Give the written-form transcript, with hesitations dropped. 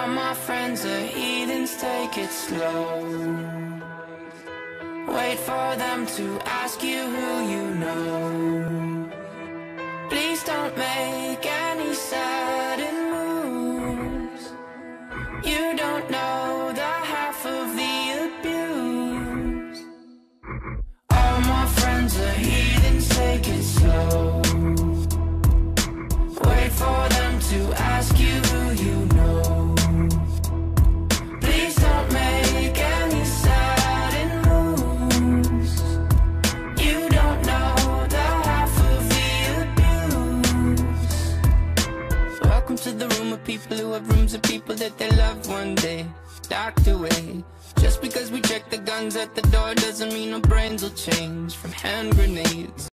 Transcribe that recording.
All my friends are heathens, take it slow. Wait for them to ask you who you know. Please don't make any sudden moves. You don't know the half of the abuse. All my friends are heathens, take it slow. Wait for them to ask you who you know. Please don't make any sudden moves. You don't know the half of the abuse. Welcome to the room of people who have rooms of people that they love one day docked away. Just because we check the guns at the door doesn't mean our brains will change from hand grenades.